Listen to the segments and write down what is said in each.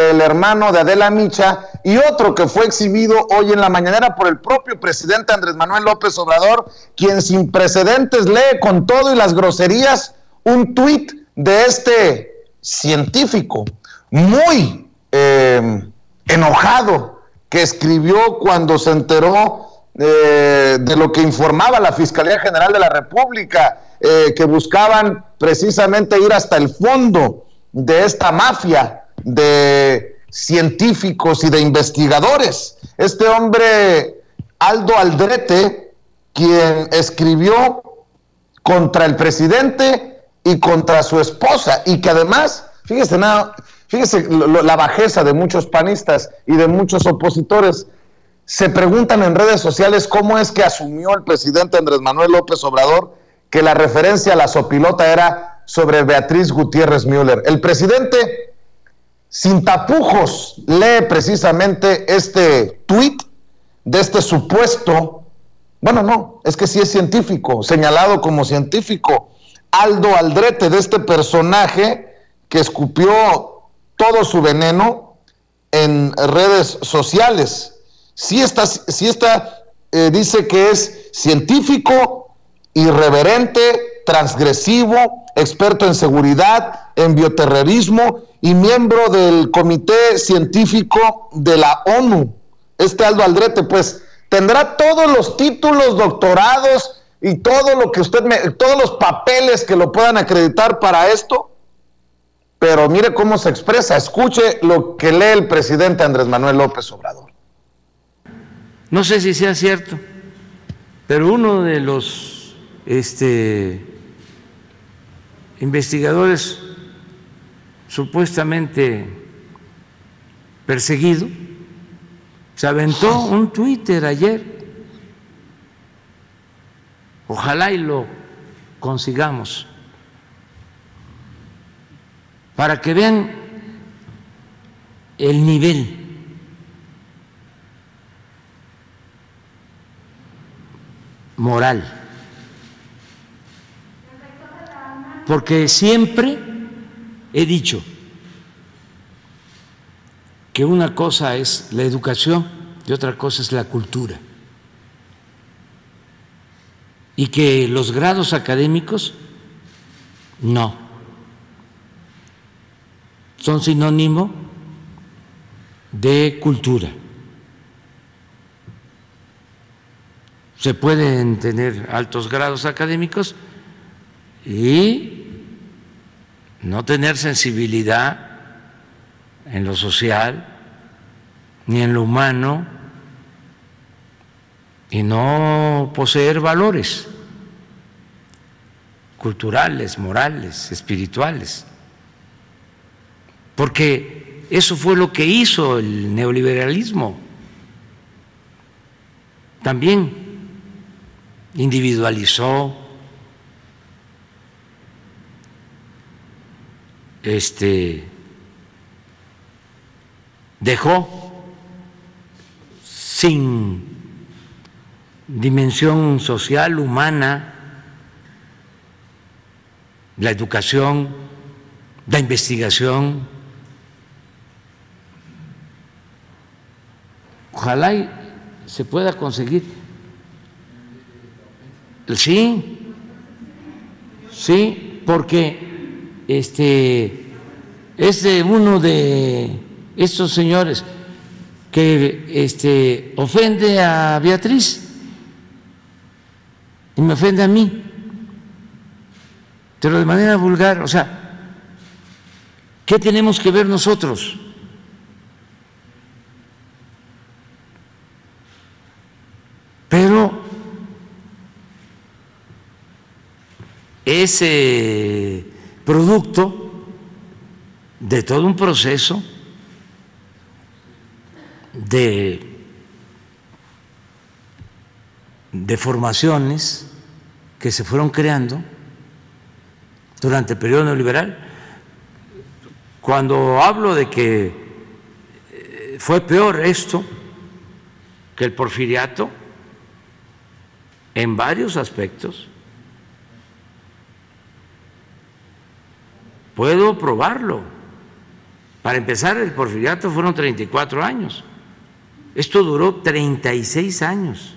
el hermano de Adela Micha, y otro que fue exhibido hoy en la mañanera por el propio presidente Andrés Manuel López Obrador, quien sin precedentes lee con todo y las groserías un tuit de este científico muy enojado, que escribió cuando se enteró de lo que informaba la Fiscalía General de la República, que buscaban precisamente ir hasta el fondo de esta mafia de científicos y de investigadores. Este hombre, Aldo Aldrete, quien escribió contra el presidente y contra su esposa, y que además, fíjese la bajeza de muchos panistas y de muchos opositores. Se preguntan en redes sociales cómo es que asumió el presidente Andrés Manuel López Obrador que la referencia a la sopilota era sobre Beatriz Gutiérrez Müller. El presidente, sin tapujos, lee precisamente este tuit de este supuesto, bueno, no, es que sí es científico, señalado como científico, Aldo Aldrete, de este personaje que escupió todo su veneno en redes sociales. Dice que es científico, irreverente, transgresivo, experto en seguridad, en bioterrorismo y miembro del Comité Científico de la ONU. Este Aldo Aldrete, pues, tendrá todos los títulos, doctorados y todo lo que todos los papeles que lo puedan acreditar para esto, pero mire cómo se expresa, escuche lo que lee el presidente Andrés Manuel López Obrador. No sé si sea cierto, pero uno de los investigadores supuestamente perseguido se aventó un Twitter ayer. Ojalá y lo consigamos para que vean el nivel moral, porque siempre he dicho que una cosa es la educación y otra cosa es la cultura, y que los grados académicos no son sinónimo de cultura. Se pueden tener altos grados académicos y no tener sensibilidad en lo social ni en lo humano y no poseer valores culturales, morales, espirituales, porque eso fue lo que hizo el neoliberalismo. También individualizó, dejó sin dimensión social, humana, la educación, la investigación. Ojalá y se pueda conseguir. Sí, porque es de uno de estos señores que ofende a Beatriz y me ofende a mí, pero de manera vulgar. O sea, ¿qué tenemos que ver nosotros? Pero ese producto de todo un proceso de formaciones que se fueron creando durante el periodo neoliberal. Cuando hablo de que fue peor esto que el porfiriato en varios aspectos, puedo probarlo Para empezar, el porfiriato fueron 34 años. Esto duró 36 años.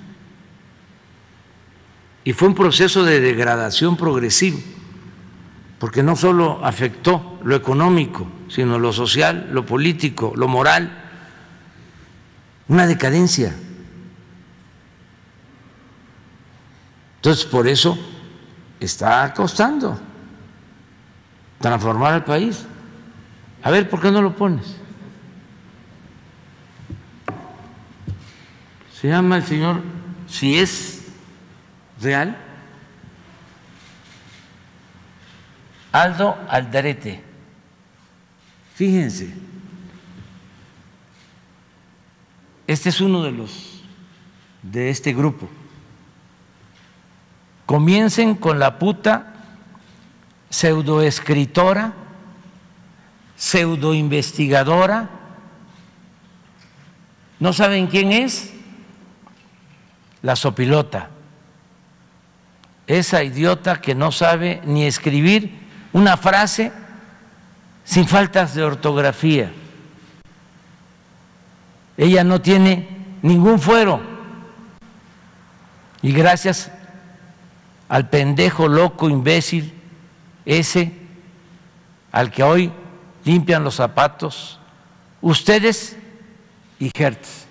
Y fue un proceso de degradación progresivo, porque no solo afectó lo económico, sino lo social, lo político, lo moral. Una decadencia. Entonces, por eso está costando transformar al país. A ver, ¿por qué no lo pones? Se llama el señor, si es real, Aldo Aldrete. Fíjense, este es uno de este grupo. Comiencen con la puta pseudoescritora, pseudoinvestigadora. ¿No saben quién es? La sopilota, esa idiota que no sabe ni escribir una frase sin faltas de ortografía. Ella no tiene ningún fuero y gracias al pendejo loco imbécil ese al que hoy limpian los zapatos ustedes y Hertz.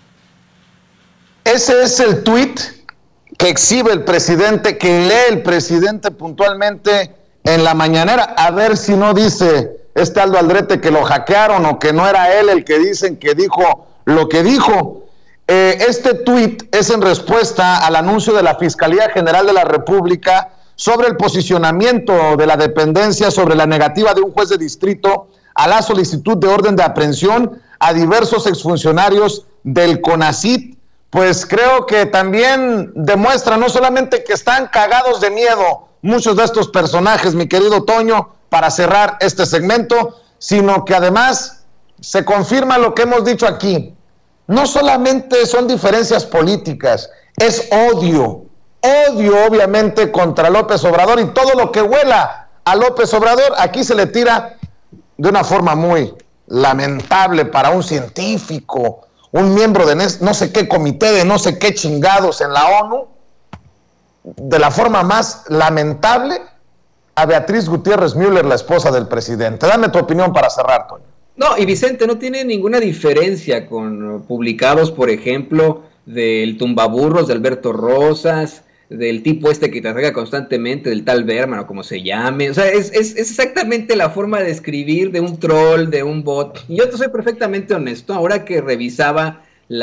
Ese es el tuit que exhibe el presidente, que lee el presidente puntualmente en la mañanera. A ver si no dice este Aldo Aldrete que lo hackearon o que no era él el que dicen que dijo lo que dijo. Este tuit es en respuesta al anuncio de la Fiscalía General de la República sobre el posicionamiento de la dependencia sobre la negativa de un juez de distrito a la solicitud de orden de aprehensión a diversos exfuncionarios del CONACYT. Pues creo que también demuestra no solamente que están cagados de miedo muchos de estos personajes, mi querido Toño, para cerrar este segmento, sino que además se confirma lo que hemos dicho aquí. No solamente son diferencias políticas, es odio obviamente contra López Obrador, y todo lo que huela a López Obrador aquí se le tira de una forma muy lamentable para un científico, un miembro de no sé qué comité, de no sé qué chingados en la ONU, de la forma más lamentable a Beatriz Gutiérrez Müller, la esposa del presidente. Dame tu opinión para cerrar, Toño. No, y Vicente, no tiene ninguna diferencia con publicados, por ejemplo, del tumbaburros de Alberto Rosas, del tipo este que te ataca constantemente, del tal Berman o como se llame. O sea, es exactamente la forma de escribir de un troll, de un bot. Y yo te soy perfectamente honesto, ahora que revisaba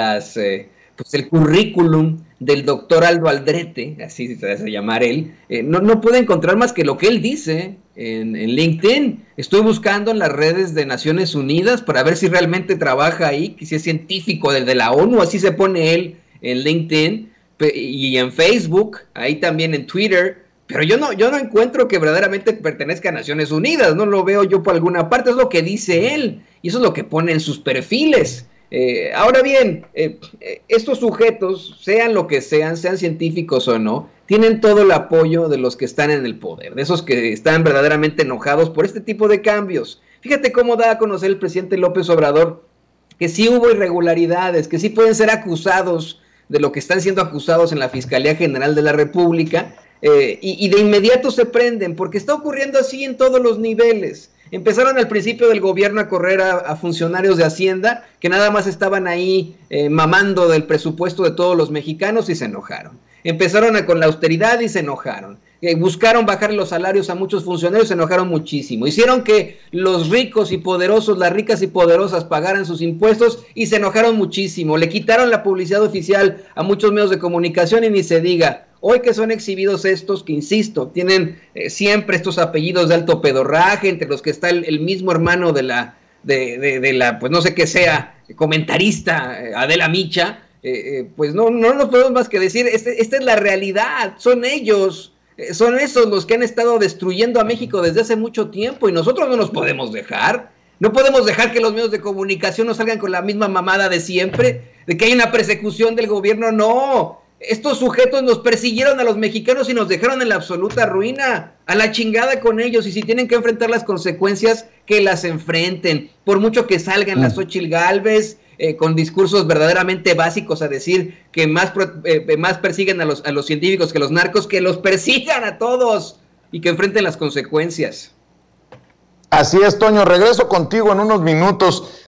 pues el currículum del doctor Aldo Aldrete, así se hace llamar él, no pude encontrar más que lo que él dice en LinkedIn. Estoy buscando en las redes de Naciones Unidas para ver si realmente trabaja ahí, que si es científico de la ONU, así se pone él en LinkedIn, y en Facebook, ahí también en Twitter, pero yo no encuentro que verdaderamente pertenezca a Naciones Unidas, no lo veo yo por alguna parte, es lo que dice él, y eso es lo que pone en sus perfiles. Ahora bien, estos sujetos, sean lo que sean científicos o no, tienen todo el apoyo de los que están en el poder, de esos que están verdaderamente enojados por este tipo de cambios. Fíjate cómo da a conocer el presidente López Obrador que sí hubo irregularidades, que sí pueden ser acusados de lo que están siendo acusados en la Fiscalía General de la República, y de inmediato se prenden, porque está ocurriendo así en todos los niveles. Empezaron al principio del gobierno a correr a funcionarios de Hacienda que nada más estaban ahí mamando del presupuesto de todos los mexicanos y se enojaron. Empezaron con la austeridad y se enojaron. Buscaron bajar los salarios a muchos funcionarios, se enojaron muchísimo. Hicieron que los ricos y poderosos, las ricas y poderosas pagaran sus impuestos y se enojaron muchísimo. Le quitaron la publicidad oficial a muchos medios de comunicación y ni se diga. Hoy que son exhibidos estos, que insisto, tienen siempre estos apellidos de alto pedorraje, entre los que está el mismo hermano de la, pues no sé qué sea, comentarista, Adela Micha, pues no nos podemos más que decir, esta es la realidad, son ellos, son esos los que han estado destruyendo a México desde hace mucho tiempo, y nosotros no nos podemos dejar. No podemos dejar que los medios de comunicación nos salgan con la misma mamada de siempre, de que hay una persecución del gobierno. No, estos sujetos nos persiguieron a los mexicanos y nos dejaron en la absoluta ruina, a la chingada con ellos, y si tienen que enfrentar las consecuencias, que las enfrenten, por mucho que salgan las Xóchitl Gálvez con discursos verdaderamente básicos a decir que más persiguen a los científicos que los narcos, que los persigan a todos y que enfrenten las consecuencias. Así es, Toño, regreso contigo en unos minutos.